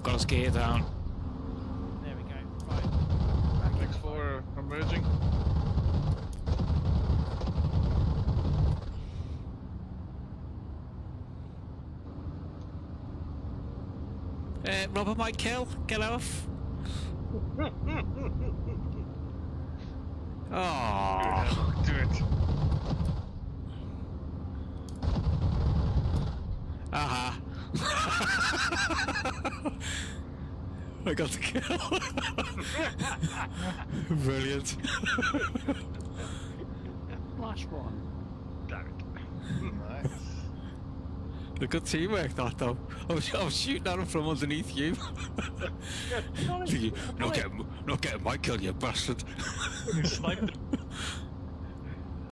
got us gear down. There we go. Right. Next floor emerging. Robert might kill. Get off. Oh. Do it. Aha. I got the kill. Brilliant. Flash one. Damn it. Nice. A good teamwork, that though. I was shooting at him from underneath you. Not getting my kill, you bastard. You sniped him.